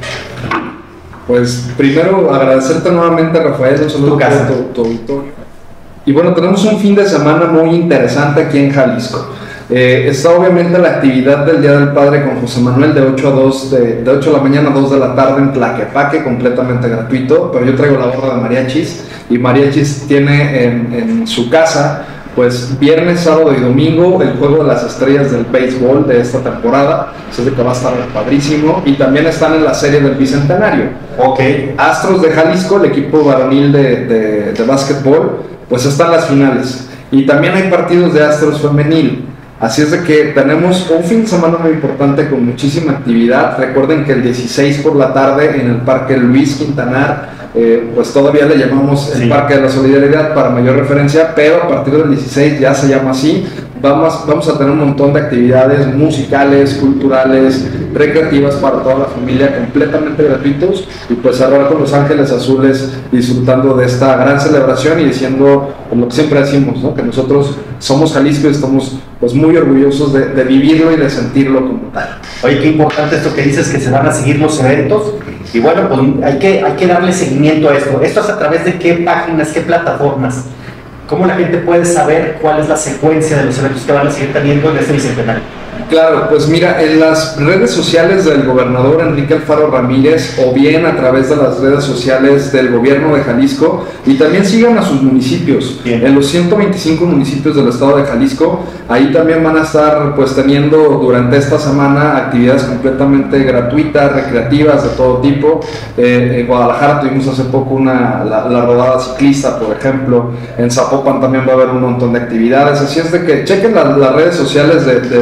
Pues primero agradecerte nuevamente, Rafael, un saludo a tu, tu auditorio. Y bueno, tenemos un fin de semana muy interesante aquí en Jalisco. Eh, está obviamente la actividad del Día del Padre con José Manuel de ocho a dos, de, de ocho de la mañana a dos de la tarde en Tlaquepaque, completamente gratuito, pero yo traigo la gorra de mariachis, y Mariachis tiene en, en su casa pues viernes, sábado y domingo el juego de las estrellas del béisbol de esta temporada, así que va a estar padrísimo, y también están en la serie del Bicentenario. Ok. Astros de Jalisco, el equipo varonil de, de, de básquetbol, pues están las finales, y también hay partidos de Astros femenil. Así es de que tenemos un fin de semana muy importante con muchísima actividad. Recuerden que el dieciséis por la tarde en el Parque Luis Quintanar, eh, pues todavía le llamamos el sí. Parque de la Solidaridad para mayor referencia, pero a partir del dieciséis ya se llama así. Vamos, vamos a tener un montón de actividades musicales, culturales, recreativas para toda la familia, completamente gratuitos, y pues cerrar con Los Ángeles Azules disfrutando de esta gran celebración y diciendo lo que siempre decimos, ¿no? Que nosotros somos Jalisco y estamos pues muy orgullosos de, de vivirlo y de sentirlo como tal. Oye, qué importante esto que dices, que se van a seguir los eventos, y bueno, pues hay que, hay que darle seguimiento a esto. ¿Esto es a través de qué páginas, qué plataformas? ¿Cómo la gente puede saber cuál es la secuencia de los eventos que van a seguir teniendo en este bicentenario? Claro, pues mira, en las redes sociales del gobernador Enrique Alfaro Ramírez, o bien a través de las redes sociales del gobierno de Jalisco, y también sigan a sus municipios. Bien. En los ciento veinticinco municipios del estado de Jalisco, ahí también van a estar pues teniendo durante esta semana actividades completamente gratuitas, recreativas de todo tipo. Eh, en Guadalajara tuvimos hace poco una, la, la rodada ciclista, por ejemplo. En Zapopan también va a haber un montón de actividades, así es de que chequen la, las redes sociales de, de sus municipios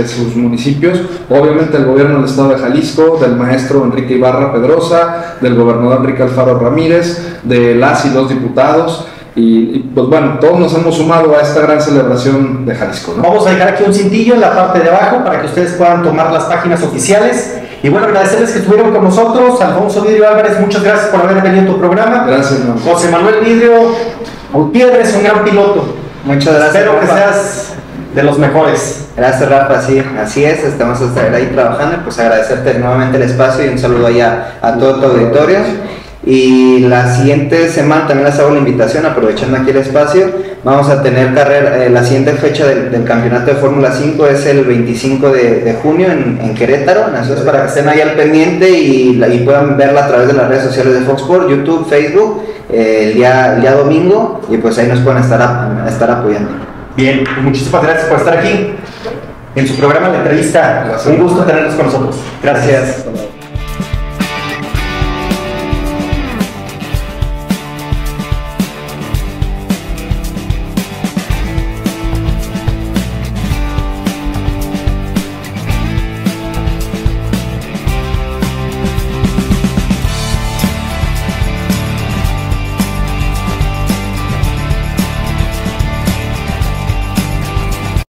municipios, obviamente el gobierno del estado de Jalisco, del maestro Enrique Ibarra Pedrosa, del gobernador Enrique Alfaro Ramírez, de las y los diputados. Y, y pues bueno, todos nos hemos sumado a esta gran celebración de Jalisco, ¿no? Vamos a dejar aquí un cintillo en la parte de abajo para que ustedes puedan tomar las páginas oficiales. Y bueno, agradecerles que estuvieron con nosotros. Alfonso Vidrio Álvarez, muchas gracias por haber venido a tu programa. Gracias, ¿no? José Manuel Vidrio Gutiérrez, un gran piloto. Muchas gracias. Espero Rafa. que seas de los mejores. Gracias, Rafa, sí, así es, estamos a estar ahí trabajando, pues agradecerte nuevamente el espacio y un saludo allá a todo tu auditorio. Y la siguiente semana también les hago la invitación, aprovechando aquí el espacio, vamos a tener carrera, eh, la siguiente fecha del, del campeonato de Fórmula cinco es el veinticinco de, de junio en, en Querétaro, entonces para que estén ahí al pendiente y, la, y puedan verla a través de las redes sociales de Fox Sports, YouTube, Facebook, eh, el, día, el día domingo, y pues ahí nos pueden estar, a, estar apoyando. Bien, muchísimas gracias por estar aquí en su programa La Entrevista. Gracias. Un gusto tenerlos con nosotros. Gracias. Gracias.